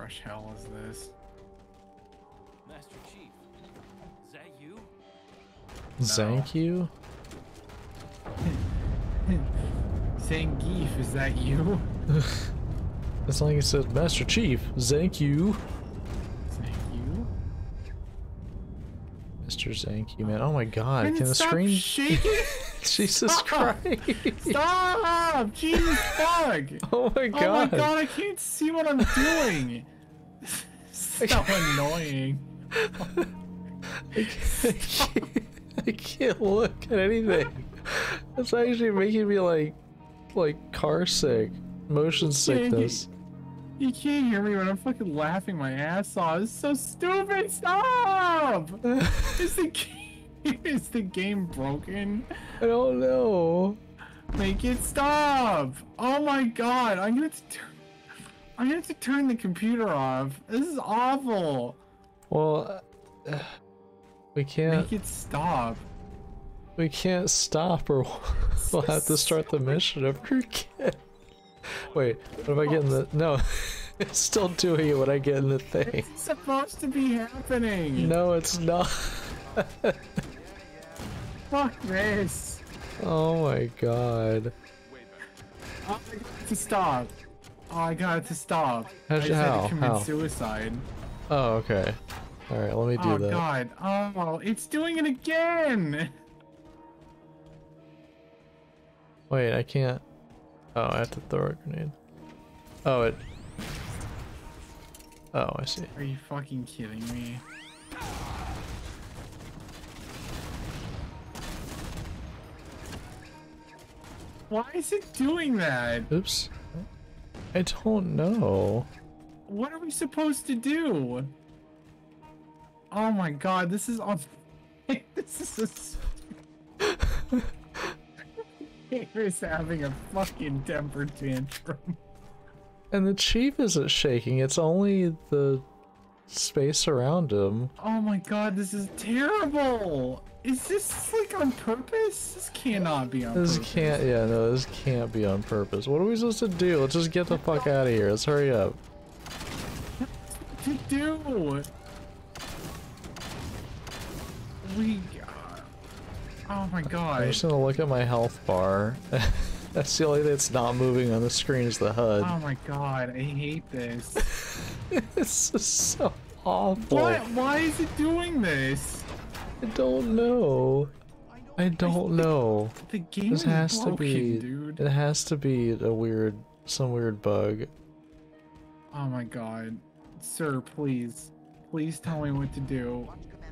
brush hell is this? Master Chief, is that you? Thank you? Zangief, is that you? It's like it said, Master Chief, thank you. Thank you. Mr. Zanky, man. Oh my god, can the stop screen... shaking? Jesus Stop! Christ! Stop! Jesus fuck! Oh my Oh my god! god, I can't see what I'm doing! So annoying. I can't look at anything. It's actually making me like car sick, motion sickness. You can't hear me when I'm fucking laughing my ass off. It's so stupid. Stop! Is the game broken? I don't know. Make it stop! Oh my god! I'm gonna have to turn the computer off. This is awful. Well, we can't. Make it stop. We can't stop, or we'll have to start the mission over again. Wait, what if I get in the... No, it's still doing it when I get in the thing. It's supposed to be happening. No, it's not. Fuck this. Oh my god. Oh, I got it to stop. Oh, I got it to stop. How'd I you- just had how? to commit How? suicide. Oh, okay. Alright, let me do Oh that. god. Oh, it's doing it again. Wait, I can't... Oh, I have to throw a grenade. Oh, it... Oh, I see. Are you fucking kidding me? Why is it doing that? Oops. I don't know. What are we supposed to do? Oh my god, this is on. This is a. Gamer's having a fucking temper tantrum. And the chief isn't shaking, it's only the space around him. Oh my god, this is terrible! Is this like on purpose? This cannot be on This purpose. can't, yeah, no, this can't be on purpose. What are we supposed to do? Let's just get the fuck out of here. Let's hurry up. What to do? Oh my I'm god. just gonna look at my health bar. That's the only thing that's not moving on the screen is the HUD. Oh my god, I hate this. This is so awful. Why is it doing this? I don't know. I don't know. The game This is has broken, to be. dude. It has to be some weird bug. Oh my god. Sir, please. Please tell me what to do.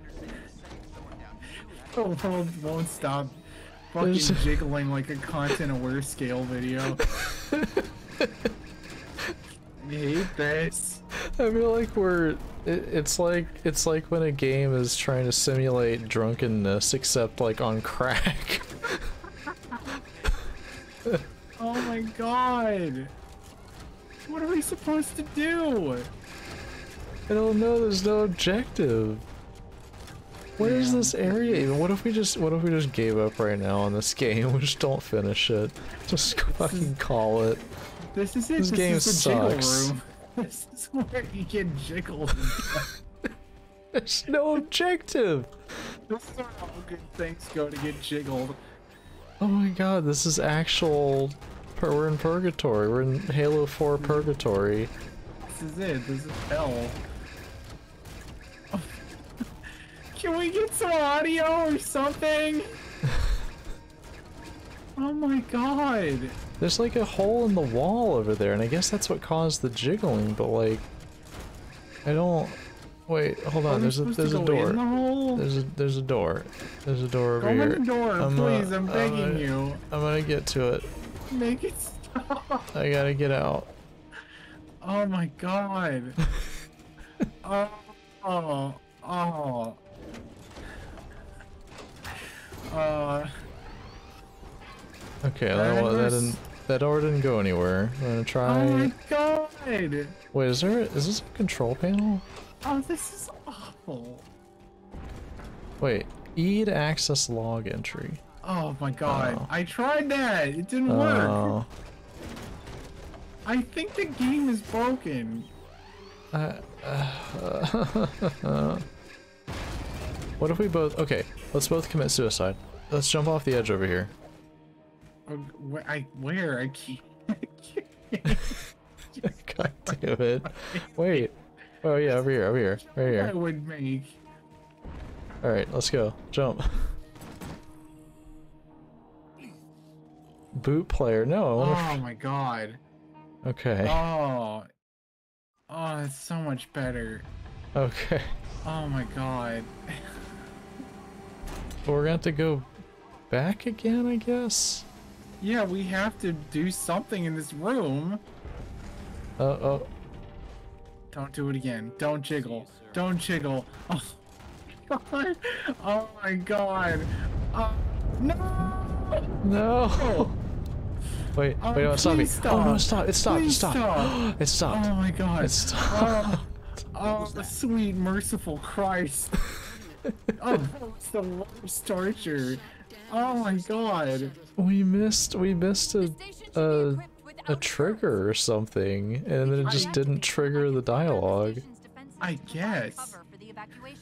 The world won't stop fucking There's- jiggling like a content-aware scale video. I hate this. I feel like it's like when a game is trying to simulate drunkenness, except like on crack. Oh my god. What are we supposed to do? I don't know. There's no objective. Where is this area even? What if we just gave up right now on this game? We just don't finish it. Just fucking call it. This is it. This game is the jiggle sucks. room. This is where you get jiggled. There's no objective. This is where all good things go to get jiggled. Oh my god, this is actual. We're in purgatory. We're in Halo 4 purgatory. This is it. This is hell. Can we get some audio or something? Oh my god. There's like a hole in the wall over there, and I guess that's what caused the jiggling, but like... I don't... Wait, hold on, there's a door. In the hole? There's a door. There's a door over Open here. the door, please. I'm begging you. I'm gonna get to it. Make it stop. I gotta get out. Oh my god. Oh. Okay, that door didn't go anywhere. I'm gonna try... Oh my god. Wait, is this a control panel? Oh, this is awful. Wait, E to access log entry. Oh my god. Oh. I tried that. It didn't work. Oh. I think the game is broken. What if we both... Okay, let's both commit suicide. Let's jump off the edge over here. Where? I can't. God damn it. Wait. Oh yeah, over here, right here. I would make. Alright, let's go. Jump. Boot player. No, I wonder Oh my god. Okay. Oh. Oh, it's so much better. Okay. Oh my god. Well, we're gonna have to go back again, I guess? Yeah, we have to do something in this room. Oh. Don't do it again. Don't jiggle. Don't jiggle. Oh my god. Oh my god. No! No! Wait, no, stop me. Please stop. Oh no, stop. It stopped. It Please stopped. stop. It stopped. Oh my god. It stopped. Oh, the sweet, merciful Christ. Oh, that was the worst torture. Oh my god. We missed a trigger or something, and then it just didn't trigger the dialogue. I guess.